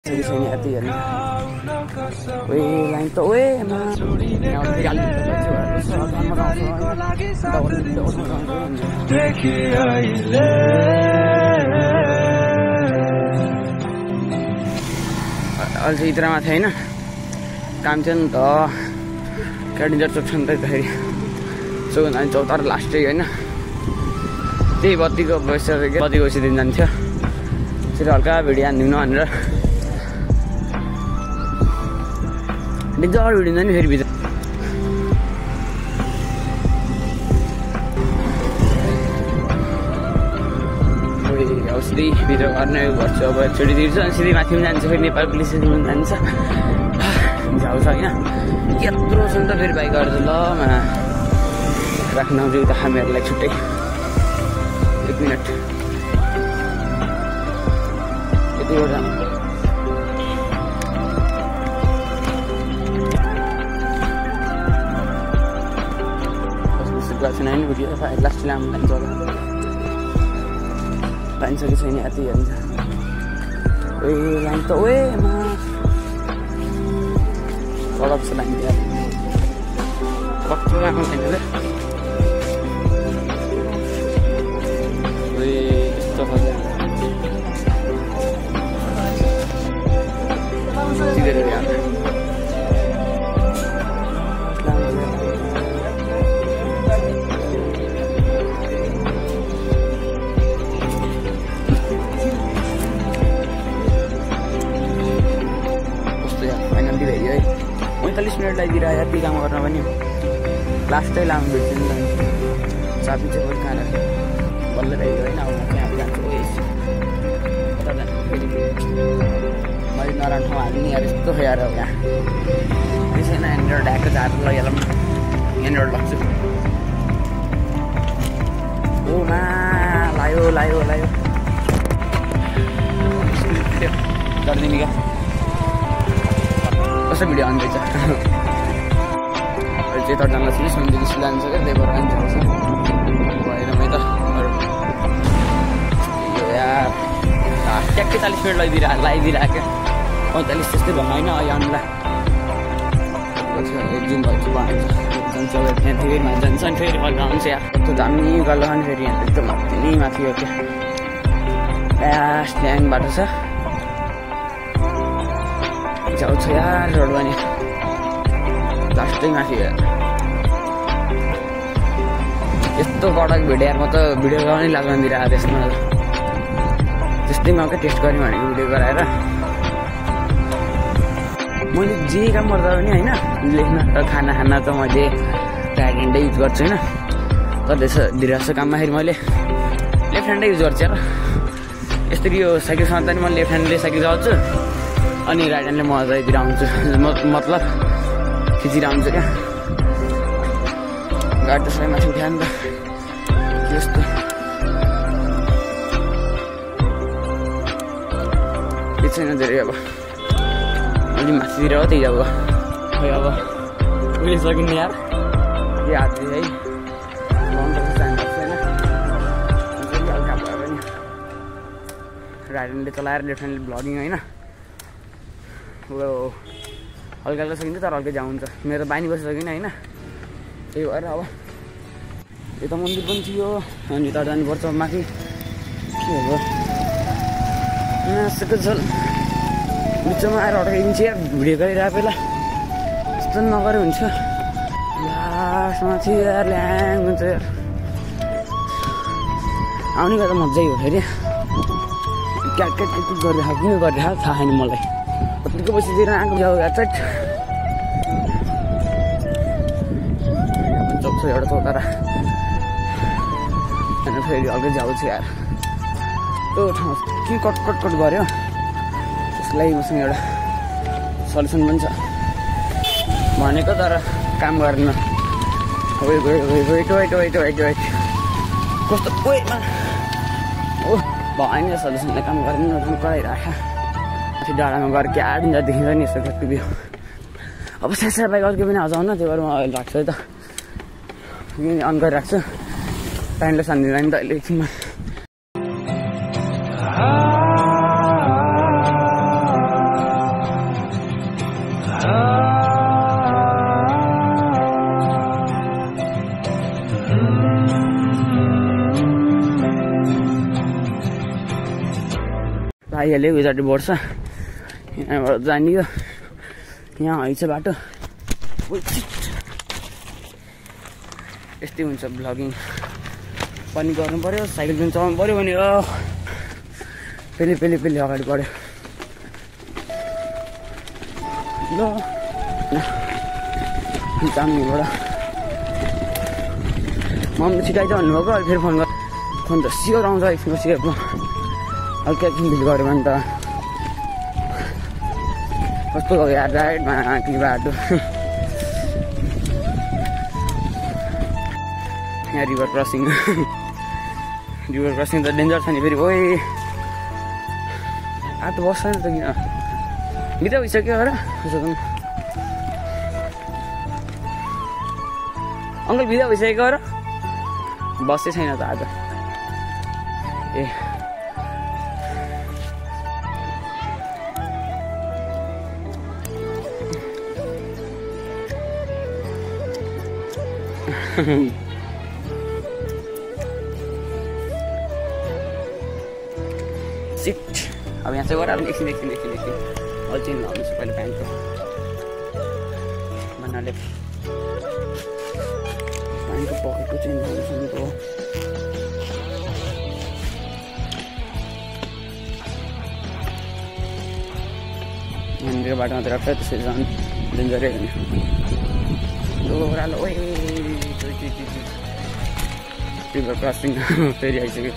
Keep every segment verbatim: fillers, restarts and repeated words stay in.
Jadi saya niati ya. Wih, lain tuh wih, emang. Yang udah kali itu baca, soal sama soal tahu tidak usah soal. Al चाहिँ इतरामा थिएन काम चाहिँ नि त क्याडेन्जर चोक छ नि त फेरि सो अनि चौतार लास्टै होइन त्यही बत्तीको बसिसक्यो बत्ती गइसकिदिन जान्थ्यो फेरि हल्का भिडियो हानिदिनु भनेर डिजर भिडियो नि फेरि भित्र औषधि भित्र गर्ने गर्छु अब एकचोटि तिर्छु अनि सिधै माथि पनि जान्छ फेरि नेपाल पुलिस पनि जान्छ जाउँछ होइन यत्रो छ नि त फेरि बाइक गर्छ ल राख्न आउँछु उता हामीहरूलाई छुट्टै एक मिनट यतिवटा गएको छैन नि भिडियो लास्ट लामो लान्छ होला पाइन्छ कि छैन यति हुन्छ ओए लाइन त ओए मा कलप छ लाइन यार कति राम्रो छैन रे ओए यस्तो भयो सिधै रे यार पैंतालीस मिनट लगाइदिएर यति काम गर्न पनि लास्टै लामो भेट्छु नि चाबी चाहिँ पनि कहाँ राख्नु बल्ल भइदियो होइन अब म त्यहाँ जान्छु कता जान्छु फेरि मैले नराम्रो ठाउँ हाल्नु नि यार यस्तो खै यार यहाँ त्यसैन यहाँनिर ढाएको झार लैहालौँ यहाँनिर लग्छु ओ मा लायो लायो लायो गरिदिने क्या कस्तो भिडियो आउँदैछ अहिले चाहिँ तर जानलाई चाहिँ सुनदेखि सिलान्छ क्या त्यही भएर आइन्छ भएन मै त यो यार ट्याक्कै चालिस मिनट लगाइदिएर लगाइदिरहेको क्या पैँतालिस त्यस्तै भन्नु होइन अहिले आउनुलाई जुन भन्छु भन्छ जान्छ त्यहाँ फेरि जान्छ अनि फेरि फर्क आउँछ यार कस्तो दामी गल्लो अनि फेरि यहाँ एकदम माथि नै माथि हो क्या लास्ट ल्याङबाट छ जाउँछ यार रोड पनि लास्टै माथि यस्तो कडक भिडियो यार म त भिडियो गराउनै लाग्नु दिइरहेको त्यसमा त्यस्तै म क्या टेस्ट गर्ने भनेको भिडियो गराएर मैले जे काम गर्दा पनि होइन लेख्न र खाना खाना त मैले ब्याक ह्यान्डै युज गर्छु होइन तर त्यसो दिइरहेको काममा फेरि मैले लेफ्ट ह्यान्डै युज गर्छु यार यसरी यो साइकल समात्दा पनि म लेफ्ट ह्यान्डले साइकल चलाउँछु अनि राइट ह्यान्डले म अझैतिर आउँछु मतलब खिचेर आउँछु क्या गाडी त सबै माथि उठ्यो नि त यस्तो के छैन धेरै अब अलि माथितिर हो त्यही अब खै अब उहिले सकिने यार के हात है जानुपर्छ जानुपर्छ होइन हल्का भयो भने राइट ह्यान्डले चलाएर लेफ्ट ह्यान्डले भ्लगिङ होइन हल्का हल्का सकिन्छ तर हल्का जाउँ हुन्छ मेरो बानी बसिसकिन होइन त्यही भएर अब यता मन्दिर पनि थियो अनि यता जानुपर्छ माथि के हो नाचेको छ बिचमा आएर अड्काइदिन्छ यार भिडियो गरिरहेको बेला यस्तो नगरे हुन्छ लास्टमा थियो यार ल्याङ हुन्छ यार आउने गर्दा मजै हो फेरि क्याट क्याट क्याट गरिरहेको किन गरिरहेको थाहा छैन मलाई कतिको बसीतिर आएको जाऊ चट चोक छ एउटा चौतारा अनि फेरि अघि जाउँछु यार त्यो ठाउँ के कट कट कट गऱ्यो त्यसलाई मसँग एउटा सल्युसन पनि छ भनेको तर काम गर्न wait wait wait wait wait wait wait wait कस्तो वेटमा ओ भएन सल्युसनले काम गरेन काम गराइराख त्यो डाँडामा गएर क्या दिन देखिन्छ नि यस्तो कति बियो अब स्यासा बाइक अर्कै पनि आउँछ त्यो भएर म अहिले राख्छु है त अन गरिरहेको छु टाइमले सान्दिनँ नि त अहिले एकछिनमा भइहाल्यो गुजराती बढ्छ यहाँबाट जाने हो यहाँ हैछ बाटो यस्तै हुन्छ भ्लगिङ पनि गर्नु पर्यो साइकल पनि चलाउनु पर्यो भने पेले पेले पेले अगाडि बढ्यो ल जाम्मीबाट मम्मी छिटाइ त भन्नुभएको अहिले फेरि फोन गर फोन त सियोर आउँछ एकछिनमा सियोरमा हल्का एकछिन भिड गऱ्यो भने त कस्तो यार राइडमा कि बाटो यहाँ रिभर क्रसिङ रिभर क्रसिङ त डेन्जर छ नि फेरि ओइ आठ बस्छ नि त किन बिदा भइसक्यो र अङ्कल बिदा भइसकेको र बसै छैन त आज ए सिट अब यहाँ चाहिँ गएर अब एकछिन एकछिन एकछिन एकछिन अल्छिन लाउनुहोस् पहिला प्यान्टको भन्नाले प्यान्टको पकेटको चेन्ज गर्नु यहाँनिर बाटोमा त राख्छ त्यसरी झन् डेन्जरै होइन ओह्रालो ओए रिभर क्रसिङ फेरि आइसक्यो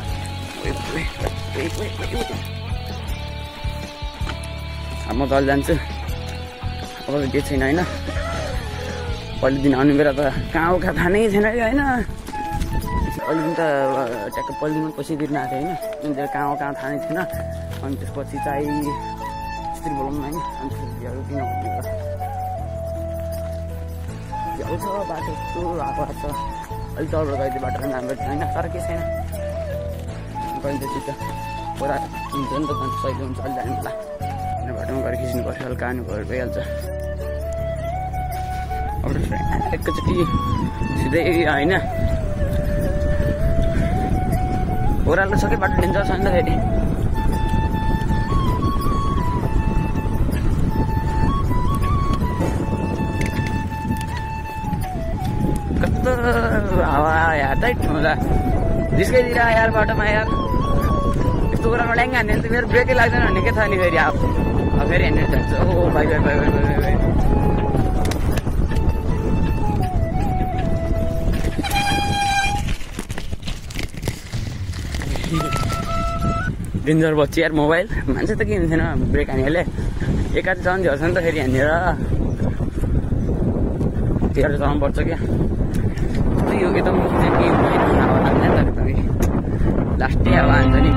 म त अहिले जान्छु अब त के छैन होइन पहिलो दिन आउने बेला त कहाँ हो कहाँ थाहा नै छैन कि होइन अहिले दिन त ट्याक्क पहिलो दिनमा पैसा तिर्न आएको थियो होइन अनि कहाँ हो कहाँ थाहा नै छैन अनि त्यसपछि चाहिँ यस्तरी बोलाउनु होइन अनि त्यसपछि किन भ्याउ छ बाटो यस्तो आएको छ अलिक तल गएको बाटो पनि राम्रो छैन तर के छैन गइन्छ चित्त पुरा हुन्छ नि त सहिले हुन्छ अलि जानु होला बाटोमा गएर खिच्नुपर्छ हल्का आनु गएर भइहाल्छ अब एकैचोटि सिधै होइन ओह्रालो छ कि बाटो डेन्जर छ नि त फेरि कस्तो हावा यार टाइट हुँदा जिस्काइदिएर यार बाटोमा यार यस्तो कुरामा ड्याङ हान्यो भने त मेरो ब्रेकै लाग्दैन भन्ने के छ नि फेरि अब फेरि हेर्नु जान्छ ओ भाइ भाइ भाइ भाइ भाइ भाइ डेन्जर बच्ची यार मोबाइल मान्छे त के हुन्थेन ब्रेक हान्नेले एक हात झन् झर्छ नि त फेरि हानेर तेह्र चलाउनु पर्छ क्या यो एकदम लास्टै अब हान्छ नि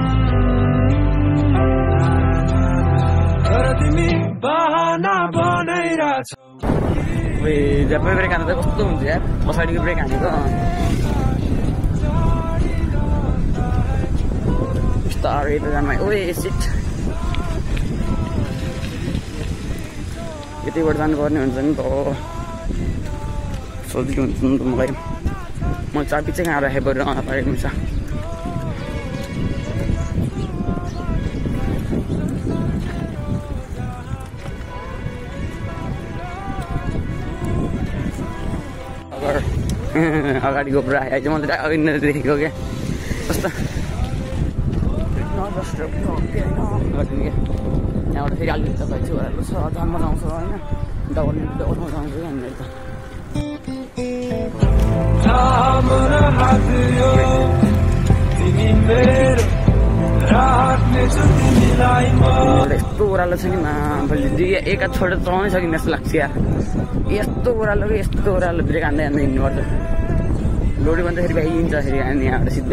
जब ब्रेक हान्दा त कस्तो हुन्छ यार पछाडिको ब्रेक हानेको बिस्तारै त जानु ओए सिट यतैबाट जानुपर्ने हुन्छ नि त सजिलो हुन्छ नि त मलाई म चाबी चाहिँ कहाँ राखेँ पऱ्यो आउन पारेको हुन्छ अगाडिको पुरा आइज म त अगाडि देखेको क्या कस्तो यहाँबाट फेरि अलिक तपाईँ छु छ झन् मजा आउँछ होइन डबल डबल मजा आउँछ कि हामीलाई त यस्तो ओह्रालो छ नि मैले एक हात छोडेर चलाउनै सकिने जस्तो लाग्छ यार यस्तो ओह्रालो कि यस्तो ओह्रालो ब्रेक हान्दै हान्दै हिँड्नुपर्छ लोडी भन्दाखेरि भइन्छ फेरि हामी यहाँबाट सिधै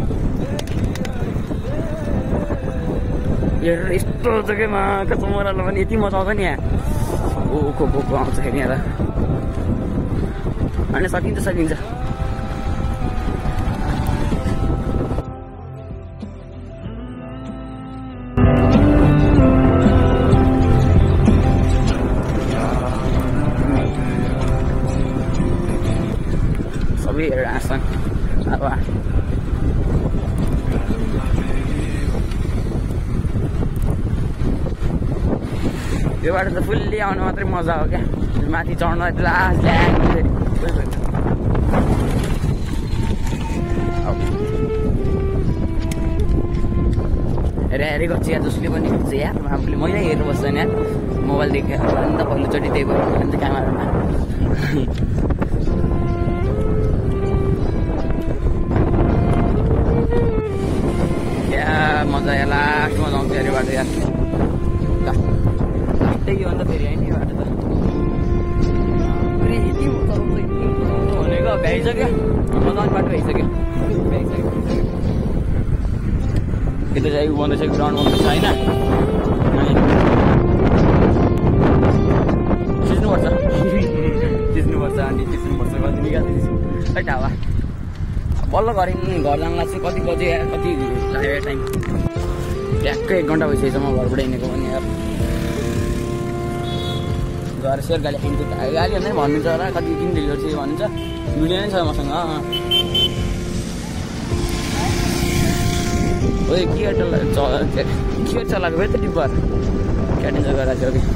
हेरेर यस्तो जग्गामा कस्तो ओह्रालो पनि यति मजा आउँछ नि यहाँ ओखो बोको आउँछ फेरि यहाँ त अनि सकिन्छ सकिन्छ सबै हेरेर हाँस्छन् अब यो बाटो त फुल्ली आउनु मात्रै मजा हो क्या माथि चढ्न लास्ट ल्याङ हेरे हेरेको चिया जसले पनि हुन्छ यार आफूले मैले हेर्नु बस्दैन यार मोबाइल देखेर नि त पहिलोचोटि त्यही भएर नि त क्यामेरामा क्या मजा या लास्टमा जाउँछ अरे बाटो यार लास्टै के भन्दा फेरि होइन यो बाटो त भनेको भ्याइसक्यो मजाको बाटो भइसक्यो भ्याइसक्यो यता चाहिँ उ भन्दैछ ग्राउन्ड भन्दैछ होइन खिच्नुपर्छ खिच्नुपर्छ अनि खिच्नुपर्छ कति निकाल्दैछु है हावा बल्ल गऱ्यौँ घर जानलाई चाहिँ कति बजे कति लाग्यो टाइम ट्याक्कै एक घन्टा भइसकेछ म घरबाट हिँडेको पनि यार घर सेयर गाली खाइन्छ गाली भन्दै भन्नुहुन्छ होला कति दिन ढिलो छ भन्नुहुन्छ भिडियो नै छ मसँग ओए के के चलाएको भयो त डिब्बर क्याटेन्जर गराएको थियो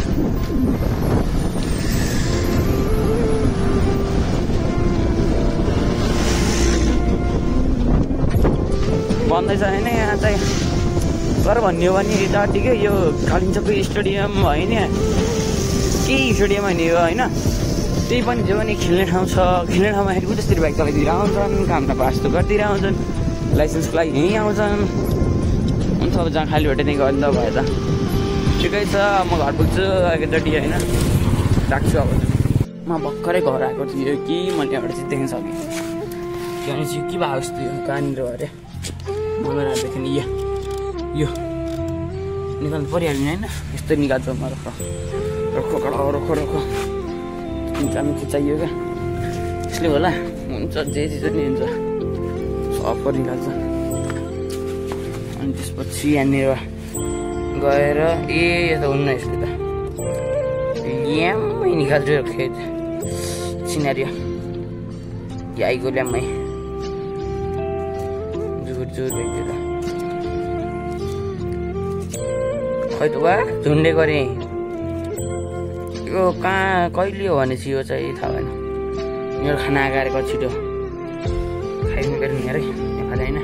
कि भन्दैछ होइन यहाँ चाहिँ तर भन्ने हो भने जतिकै यो कालिम्पोङको स्टेडियम होइन केही स्टेडियम होइन यो होइन त्यही पनि जो भने खेल्ने ठाउँ छ खेल्ने ठाउँमा हेरेको त्यसरी बाइक चलाइदिएर आउँछन् काम त पास त गरिदिएर आउँछन् लाइसेन्सको लागि यहीँ आउँछन् हुन्छ अब जहाँ खाली भेटेँ त्यहीँ गर्दा भयो त ठिकै छ म घर पुग्छु एकचोटि होइन राख्छु अब म भर्खरै घर आएको थिएँ कि मैले एउटा चाहिँ देख्न सकेँ किनभने चाहिँ के भयो जस्तो यो कहाँनिर अरे मलाई देखेँ नि यो यो निकाल्नु परिहाल्यो नि होइन यस्तो निकाल्छ म रख रख रख रख मिठा मिठो चाहियो क्या त्यसले होला हुन्छ जे चिज नि हुन्छ सफर निकाल्छ अनि त्यसपछि यहाँनिर गएर ए यो त हुन्न यसले त ल्याम्मै निकाल्छु खेत सिनारी आइगो ल्याम्मै जुर जुर भइदिएर खै त वा झुन्डे गरेँ यो कहाँ कहिले हो भनेपछि यो चाहिँ थाहा भएन मेरो खाना आएको छिटो खाइदिनु पऱ्यो नि अरे नेपाली होइन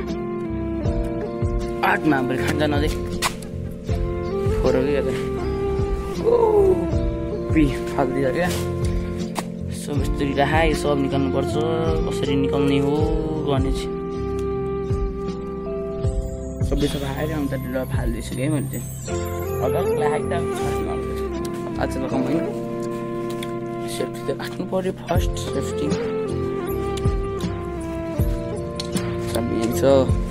आठमा भोलि खान्छ नजिक फोरो कि पि फाल्दियो क्या यसो बिस्तारी राखा यो सब निकाल्नुपर्छ कसरी निकाल्ने हो भने चाहिँ सबै सबै आएर अन्त ढिलो फाल्दैछु कि मैले चाहिँ अगाडि राखेको आज लगाउँ होइन सेफ्टी त राख्नु पऱ्यो फर्स्ट सेफ्टी छ